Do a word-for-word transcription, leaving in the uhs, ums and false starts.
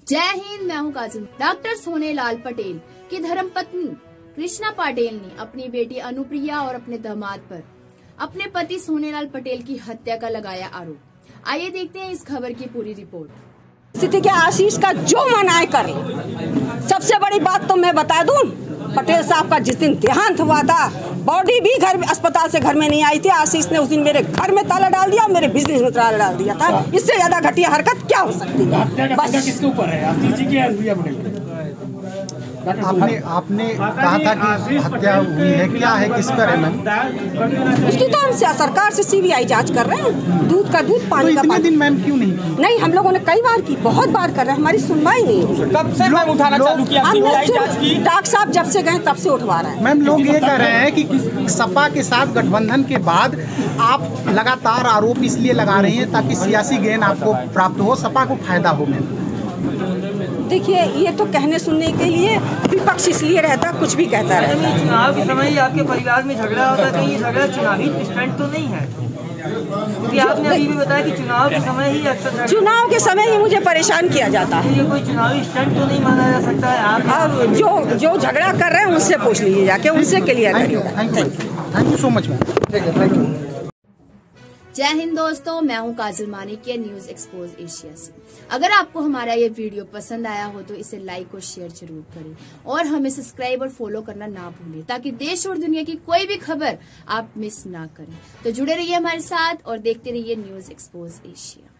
जय हिंद। मैं हूं काजल। डॉक्टर सोनेलाल पटेल की धर्मपत्नी कृष्णा पाटेल ने अपनी बेटी अनुप्रिया और अपने दामाद पर अपने पति सोनेलाल पटेल की हत्या का लगाया आरोप। आइए देखते हैं इस खबर की पूरी रिपोर्ट। स्थिति के आशीष का जो मन आए कर ले। सबसे बड़ी बात तो मैं बता दूं, पटेल साहब का जिस दिन देहांत हुआ था, बॉडी भी घर अस्पताल से घर में नहीं आई थी। आशीष ने उस दिन मेरे घर में ताला डाल दिया, मेरे बिजनेस में ताला डाल दिया था। इससे ज्यादा घटिया हरकत क्या हो सकती है? हत्या का बस किसके ऊपर है? आशीष जी की या अनुप्रिया पटेल? आपने आपने कहा था कि हत्या हुई है, क्या है, किस पर है मैम? उसकी तो हम सरकार से सीबीआई जांच कर रहे हैं। दूध का दूध, पानी तो का पानी। दिन मैम क्यों नहीं की? नहीं, हम लोगों ने कई बार की, बहुत बार कर रहे हैं, हमारी सुनवाई नहीं। कब से मैम उठाना चालू किया? डॉक्टर साहब जब से गए तब से उठवा रहे हैं। मैम लोग ये कह रहे हैं कि सपा के साथ गठबंधन के बाद आप लगातार आरोप इसलिए लगा रही हैं ताकि सियासी गेन आपको प्राप्त हो, सपा को फायदा हो। मैम देखिए, ये तो कहने सुनने के लिए विपक्ष इसलिए रहता, कुछ भी कहता रहता है। चुनाव के समय ही आपके परिवार में झगड़ा होता है, कहीं ये झगड़ा चुनावी स्टंट तो नहीं है? क्योंकि आपने अभी भी बताया कि चुनाव के समय ही अक्सर चुनाव के समय ही मुझे परेशान किया जाता है। ये कोई चुनावी स्टंट तो नहीं माना जा सकता है? आप अब जो जो झगड़ा कर रहे हैं उनसे पूछ लीजिए जाके, उनसे क्लियर करिएगा। Thank you so much ma'am. Thank you. जय हिंद दोस्तों, मैं हूं Kajal Manik News Expose Asia से। अगर आपको हमारा ये वीडियो पसंद आया हो तो इसे लाइक और शेयर जरूर करें और हमें सब्सक्राइब और फॉलो करना ना भूलें ताकि देश और दुनिया की कोई भी खबर आप मिस ना करें। तो जुड़े रहिए हमारे साथ और देखते रहिए न्यूज एक्सपोज एशिया।